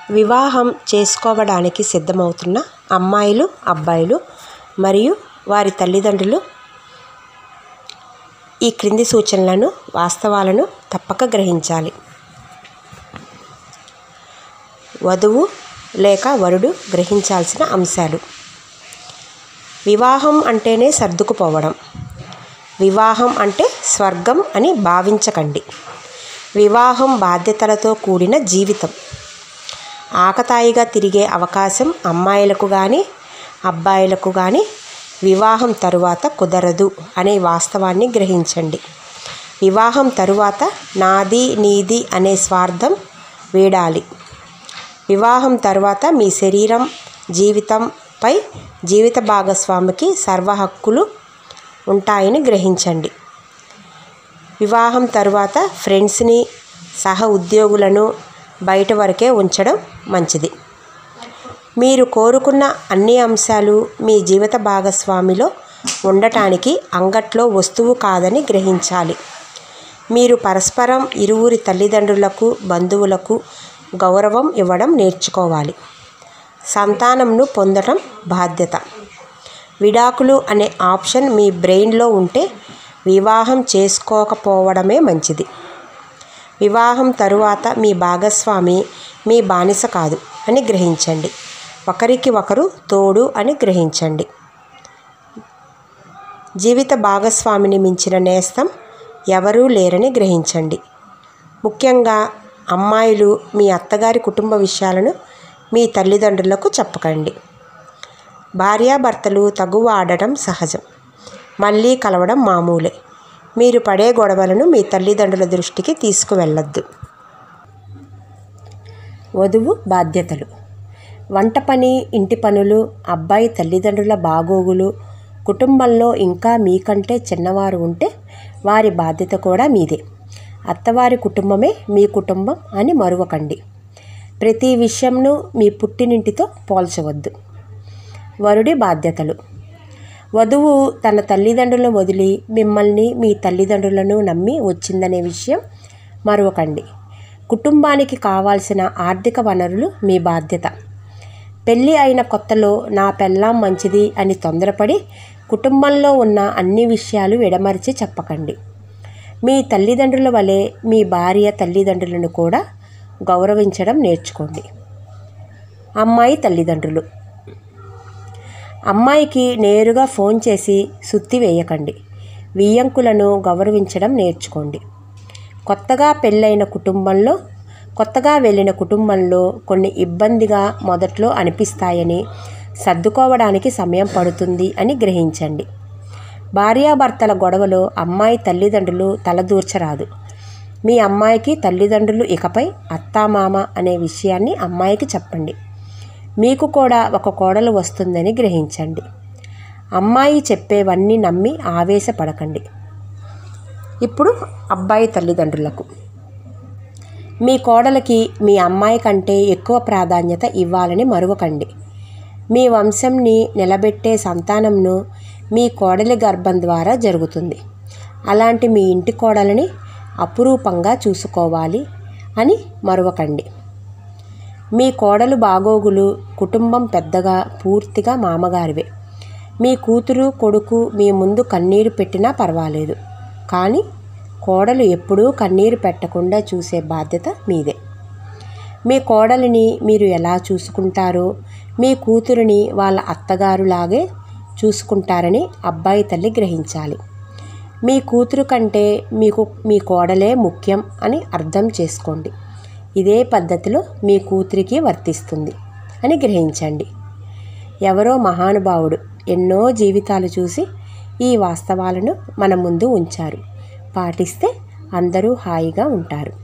వివాహం చేసుకోవడానికి సిద్ధమవుతున్న అమ్మాయిలు, అబ్బాయిలు మరియు వారి తల్లిదండ్రులు ఈ క్రింది సూచనలను, వాస్తవాలను తప్పక గ్రహించాలి. వధువు లేక వరుడు గ్రహించాల్సిన అంశాలు. వివాహం అంటేనే సర్దుకుపోవడం. వివాహం అంటే స్వర్గం అని భావించకండి. వివాహం బాధ్యతలతో కూడిన జీవితం. ఆకతాయిగా తిరిగే అవకాశం అమ్మాయిలకు కానీ అబ్బాయిలకు కానీ వివాహం తరువాత కుదరదు అనే వాస్తవాన్ని గ్రహించండి. వివాహం తరువాత నాది నీది అనే స్వార్థం వీడాలి. వివాహం తరువాత మీ శరీరం, జీవితంపై జీవిత భాగస్వామికి సర్వ హక్కులు ఉంటాయని గ్రహించండి. వివాహం తరువాత ఫ్రెండ్స్ని, సహ ఉద్యోగులను బయట వరకే ఉంచడం మంచిది. మీరు కోరుకున్న అన్ని అంశాలు మీ జీవిత భాగస్వామిలో ఉండటానికి అంగట్లో వస్తువు కాదని గ్రహించాలి. మీరు పరస్పరం ఇరువురి తల్లిదండ్రులకు, బంధువులకు గౌరవం ఇవ్వడం నేర్చుకోవాలి. సంతానంను పొందడం బాధ్యత. విడాకులు అనే ఆప్షన్ మీ బ్రెయిన్లో ఉంటే వివాహం చేసుకోకపోవడమే మంచిది. వివాహం తరువాత మీ భాగస్వామి మీ బానిస కాదు అని గ్రహించండి. ఒకరికి ఒకరు తోడు అని గ్రహించండి. జీవిత భాగస్వామిని మించిన నేస్తం ఎవరూ లేరని గ్రహించండి. ముఖ్యంగా అమ్మాయిలు మీ అత్తగారి కుటుంబ విషయాలను మీ తల్లిదండ్రులకు చెప్పకండి. భార్యాభర్తలు తగువ ఆడటం సహజం. మళ్ళీ కలవడం మామూలే. మీరు పడే గొడవలను మీ తల్లిదండ్రుల దృష్టికి తీసుకువెళ్ళొద్దు. వధువు బాధ్యతలు. వంట పని, ఇంటి పనులు, అబ్బాయి తల్లిదండ్రుల బాగోగులు, కుటుంబంలో ఇంకా మీకంటే చిన్నవారు ఉంటే వారి బాధ్యత కూడా మీదే. అత్తవారి కుటుంబమే మీ కుటుంబం అని మరువకండి. ప్రతి విషయంను మీ పుట్టినింటితో పోల్చవద్దు. వరుడి బాధ్యతలు. వధువు తన తల్లిదండ్రులను వదిలి మిమ్మల్ని, మీ తల్లిదండ్రులను నమ్మి వచ్చిందనే విషయం మరువకండి. కుటుంబానికి కావాల్సిన ఆర్థిక వనరులు మీ బాధ్యత. పెళ్ళి అయిన కొత్తలో నా పెళ్ళాం మంచిది అని తొందరపడి కుటుంబంలో ఉన్న అన్ని విషయాలు విడమర్చి చెప్పకండి. మీ తల్లిదండ్రుల వలె మీ భార్య తల్లిదండ్రులను కూడా గౌరవించడం నేర్చుకోండి. అమ్మాయి తల్లిదండ్రులు. అమ్మాయికి నేరుగా ఫోన్ చేసి సుత్తి వేయకండి. వియ్యంకులను గౌరవించడం నేర్చుకోండి. కొత్తగా వెళ్ళిన కుటుంబంలో కొన్ని ఇబ్బందిగా మొదట్లో అనిపిస్తాయని, సర్దుకోవడానికి సమయం పడుతుంది అని గ్రహించండి. భార్యాభర్తల గొడవలో అమ్మాయి తల్లిదండ్రులు తలదూర్చరాదు. మీ అమ్మాయికి తల్లిదండ్రులు ఇకపై అత్తామామ అనే విషయాన్ని అమ్మాయికి చెప్పండి. మీకు కూడా ఒక కోడలు వస్తుందని గ్రహించండి. అమ్మాయి చెప్పేవన్నీ నమ్మి ఆవేశపడకండి. ఇప్పుడు అబ్బాయి తల్లిదండ్రులకు. మీ కోడలికి మీ అమ్మాయి కంటే ఎక్కువ ప్రాధాన్యత ఇవ్వాలని మరువకండి. మీ వంశంని నిలబెట్టే సంతానంను మీ కోడలి గర్భం ద్వారా జరుగుతుంది. అలాంటి మీ ఇంటి కోడలిని అపురూపంగా చూసుకోవాలి అని మరువకండి. మీ కోడలు బాగోగులు కుటుంబం పెద్దగా పూర్తిగా మామగారివే. మీ కూతురు, కొడుకు మీ ముందు కన్నీరు పెట్టినా పర్వాలేదు, కానీ కోడలు ఎప్పుడూ కన్నీరు పెట్టకుండా చూసే బాధ్యత మీదే. మీ కోడలిని మీరు ఎలా చూసుకుంటారో మీ కూతురిని వాళ్ళ అత్తగారులాగే చూసుకుంటారని అబ్బాయి తల్లి గ్రహించాలి. మీ కూతురు కంటే మీకు మీ కోడలే ముఖ్యం అని అర్థం చేసుకోండి. ఇదే పద్ధతిలో మీ కూతురికి వర్తిస్తుంది అని గ్రహించండి. ఎవరో మహానుభావుడు ఎన్నో జీవితాలు చూసి ఈ వాస్తవాలను మన ముందు ఉంచారు. పాటిస్తే అందరూ హాయిగా ఉంటారు.